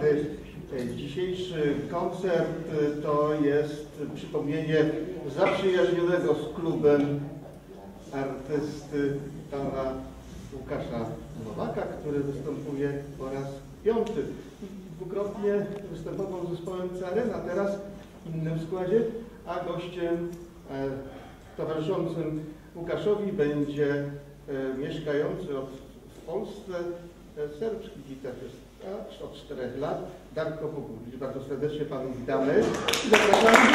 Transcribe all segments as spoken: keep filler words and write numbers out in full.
Dzisiejszy koncert to jest przypomnienie zaprzyjaźnionego z klubem artysty pana Łukasza Nowaka, który występuje po raz piąty. Dwukrotnie występował z zespołem Carena, teraz w innym składzie, a gościem e, towarzyszącym Łukaszowi będzie e, mieszkający od, w Polsce e, serbski gitarzysta od czterech lat, Darko Bogulić. Bardzo serdecznie panu witamy i zapraszamy.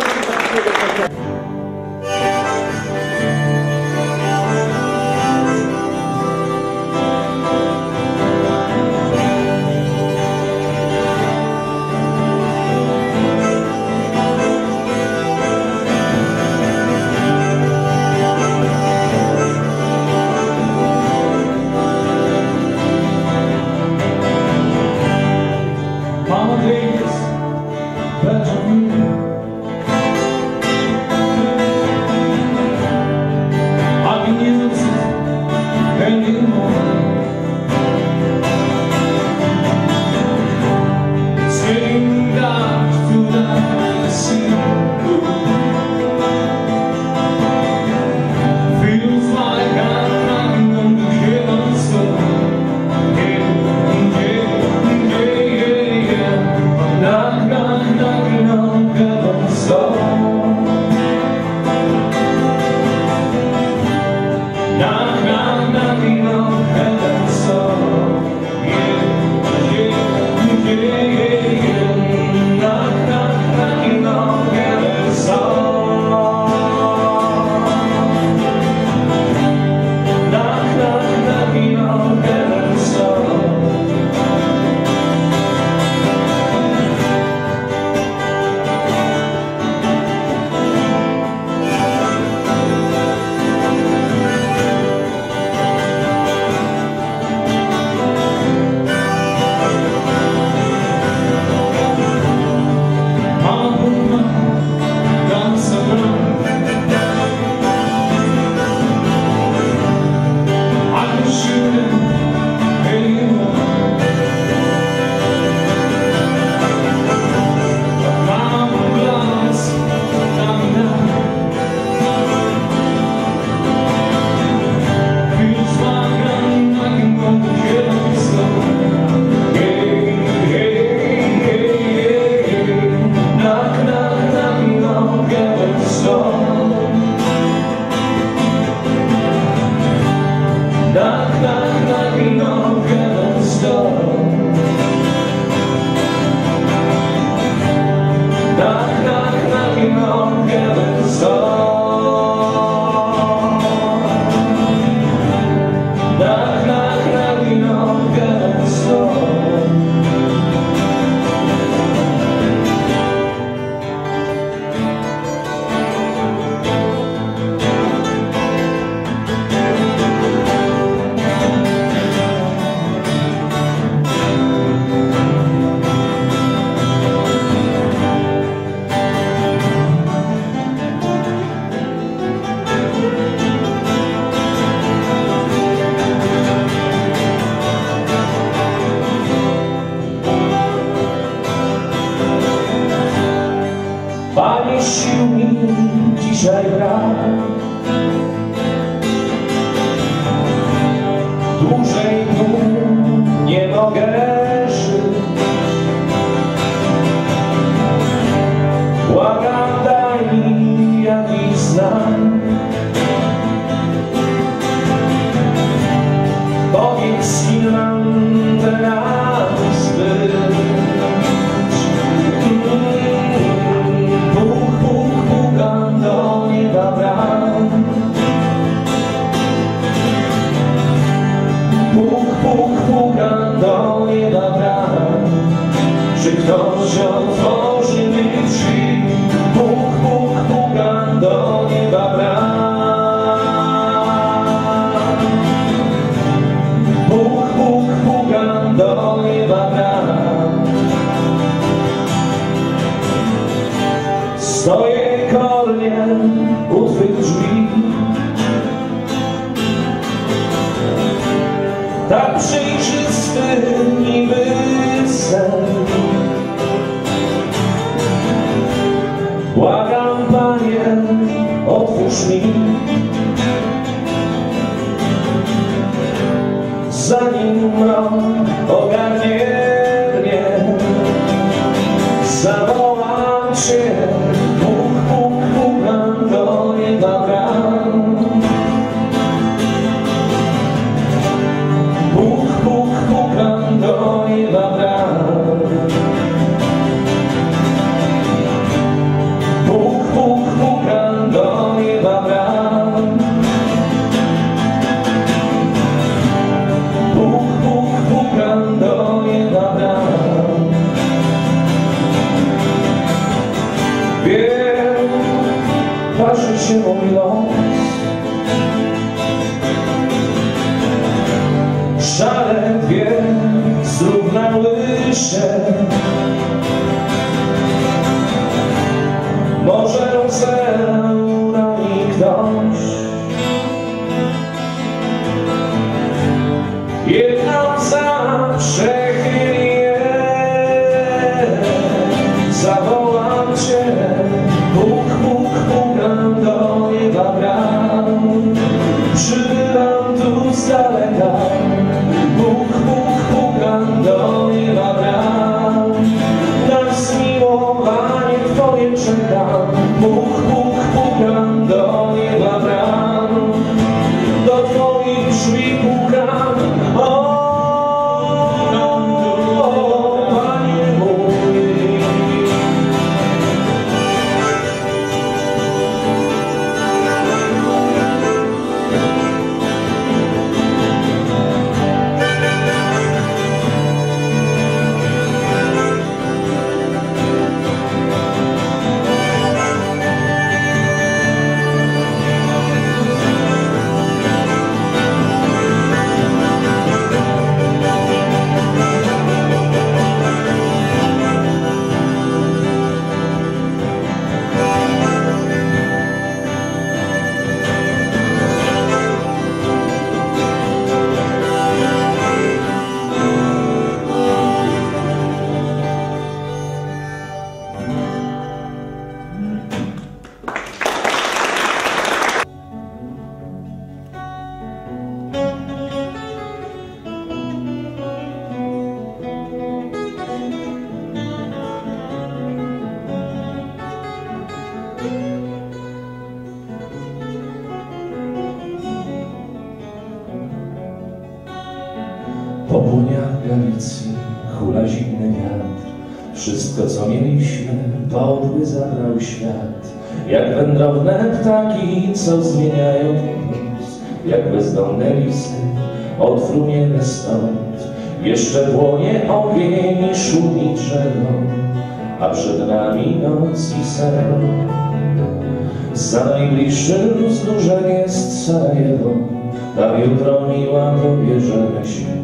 Sił mi dzisiaj brak, dłużej tu nie mogę żyć. Błagam, daj mi jakiś znak, powiedz mi nam teraz być. Czy ktoś otworzy mi drzwi? Puk, puk, pukam do nieba bram. Puk, puk, pukam do nieba bram. Stoję kornie u twych drzwi, tak przejrzysty niby sen. mi, zanim mrok ogarnie mnie, zawołam Cię, Bóg, Bóg, pukam do nieba bram. Bóg, Bóg, pukam do nieba bram. Bóg, Bóg, pukam do nieba bram. Bóg, Bóg, pukam do nieba bram. Wiem, waży się mój los, szale dwie zrównały się. Może rozebrał mi ktoś jedną zawsze chwilę. Zawołam Cię, Bóg, Bóg, pukam do nieba bram. Przybywam tu z daleka, Bóg, Bóg, pukam do nieba bram. Na zmiłowanie Twoje czekam, Bóg, Bóg, pukam do nieba bram. Do Twoich drzwi pukam, o, o, Panie mój. Po płoniach Galicji hula zimny wiatr. Wszystko, co mieliśmy, podły zabrał świat. Jak wędrowne ptaki, co zmieniają kurs, jak bezdomne listy, odfruniemy stąd. Jeszcze płonie ogień i szumi drzewo, a przed nami noc i sen. Za najbliższym wzgórzem jest Sarajewo, tam jutro miła dobierzemy się.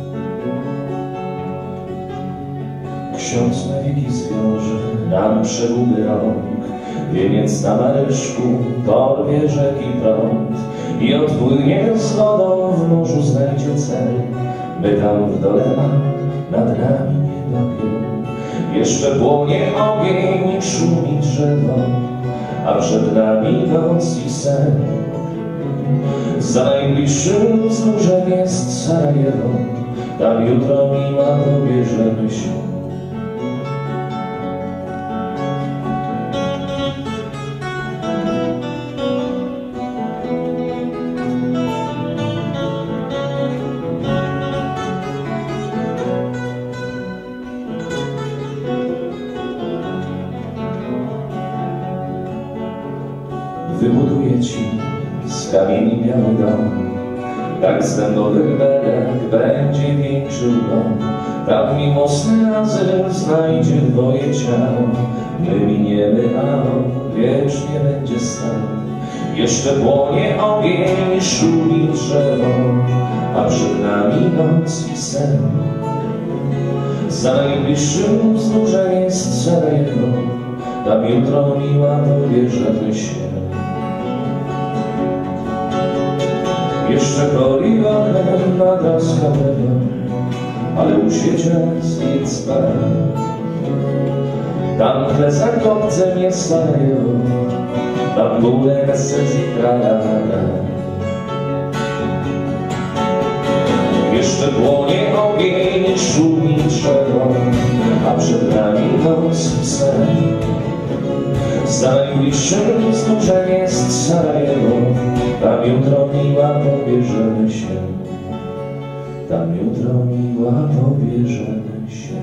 Ksiądz na wieki zwiąże nam przeguby rąk, wieniec na maryszku porwie rzeki prąd i odpłynie z wodą w morzu znajdzie cel. My tam w dole ma nad nami niedopier. Jeszcze płonie ogień i szumi drzewo, a przed nami noc i sen. Za najbliższym wzgórzem jest Sarajewo, tam jutro miła dobierzemy się. Wybuduję Ci z kamieni biały dom, tak z dębowych belek będzie wieńczył go. Tam miłosny azyl znajdzie Twoje ciało. My miniemy, a on wiecznie będzie stał. Jeszcze płonie ogień, szumi drzewo, a przed nami noc i sen. Za najbliższym wzgórzem jest Sarajewo, tam jutro miła dobierzemy się. Jeszcze poliwałem na Daskałego, ale usiedząc nic spałem. Tam tle za kopcem jest Sarajewo, bambule bez sesji krajara. Jeszcze płonie ogień, szumi drzewo, a przed nami noc sen. Za najbliższym wzgórzem jest Sarajewo, tam jutro miła pobierzemy się, tam jutro miła pobierzemy się.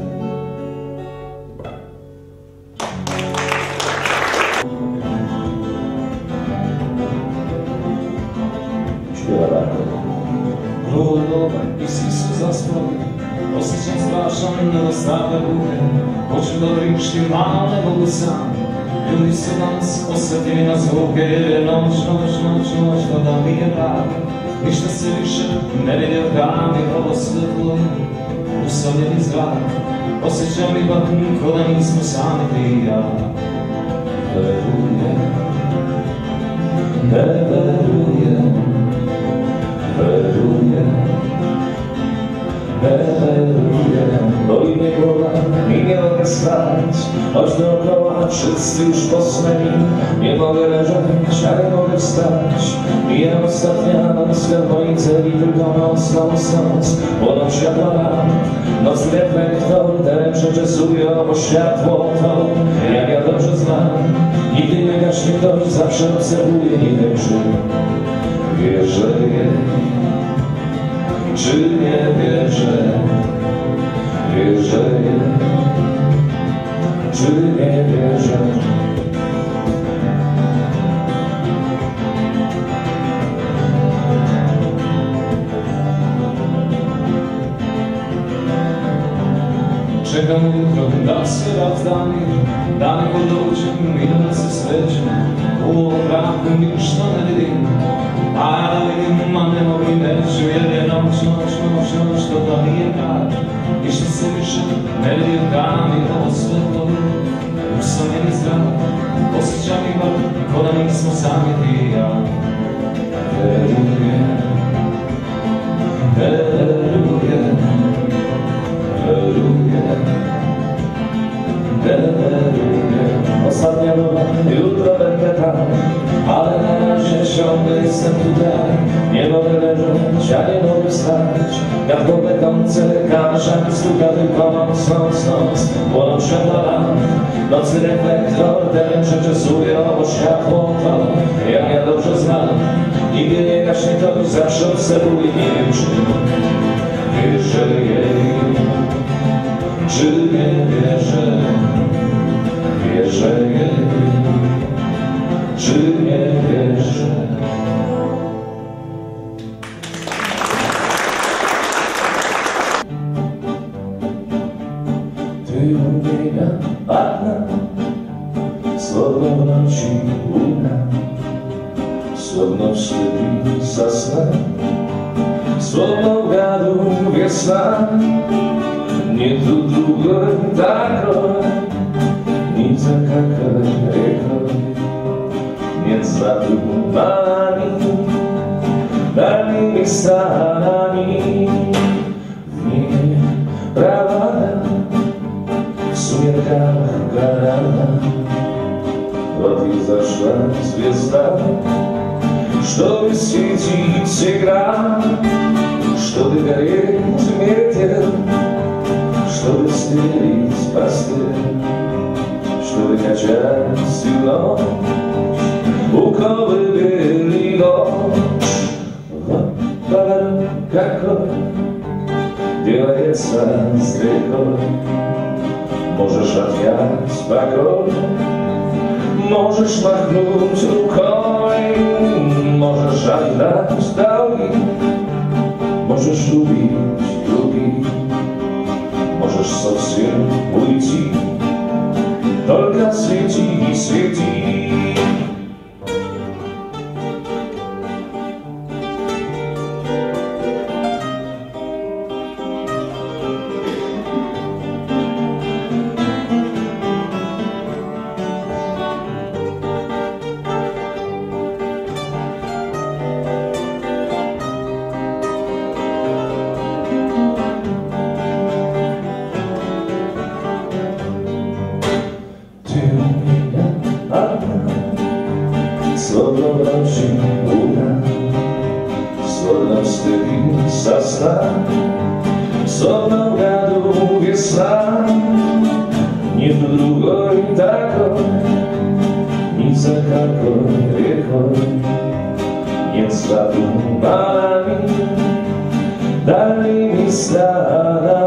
Śpiewa Darko. Królowa i Isus za spokój, ostrzeń straszony na dostawę buchy, oczy dobrych śpiewane Bogu sam. Ljudi su danas osvetljeni na zvuke, jer je noć, noć, noć, noć, kada mi je mrak. Ništa se više ne vidi od grani, ovo svetlo je usamljeni zrak. Osjećam ipak ko da nismo sami ti i ja. Verujem, ne verujem, verujem, ne verujem. Boli mnie głowa i nie mogę stać, choć dookoła wszyscy już posnęli. Nie mogę leżeć, a nie mogę wstać. Mija ostatnia noc w mojej celi, tylko noc, noc, noc. Płoną światła lamp, nocny reflektor terem przeczesuje obo światło to, jak ja dobrze znam. Nigdy nie gaśnie ktoś, zawsze obserwuje, nie wiem czy wierzę jej, czy nie wierzę. Wierzę jej, czy nie wierzę. Čekam jutro da se razdani, da neko dođem i da se srećem. U ovom mraku ništa ne vidim, a ja da vidim, a ne mogu i neću, jer je noć, noć, noć, noć, to da nije kraj. Ništa se više ne vidi od grani, ovo svetlo je usamljeni zrak. Osjećam ipak ko da nismo sami ti i ja. Verujem, verujem, verujem, verujem. Ostatnia nowa, jutro będę tam, ale na razie ciągle jestem tutaj. Nie mogę leżeć, a nie mogę wstać. Gadkowe końce lekarzem stuka tylko noc, noc, noc. Płoną światła lamp, nocny reflektor terem przeczesuje obo światło to, jak ja dobrze znam. Nigdy nie gaśnie to, zawsze obserwuję, nie wiem czy wierzę jej, czy nie wierzę. Wierzę jej, czy nie wierzę. Ty umienia padna, słowno w noci łuna, słowno wstydzi zasna, słowno w gadu wiosna. Nie tu długo tak nic taka reko, nic za nami, nami stanami. W niebie brawada, w sumierkach garana, od ich zaszła zwiezda, чтобы светить игра, чтобы гореть ветер, чтобы стелить постель, чтобы качать всю ночь, у колыбели ночь. Вот поворот какой делается с рекой. Możesz отъять спокойно, możesz махнуть рукой, możesz отдать долги, możesz любить других, możesz совсем уйти, только свети, свети. Ты у меня одна, sasna, со mnou gadu vjesna, nie tu drugoj takoj, nic za kakoj riekoj, nic za tu balami, dali mi stála.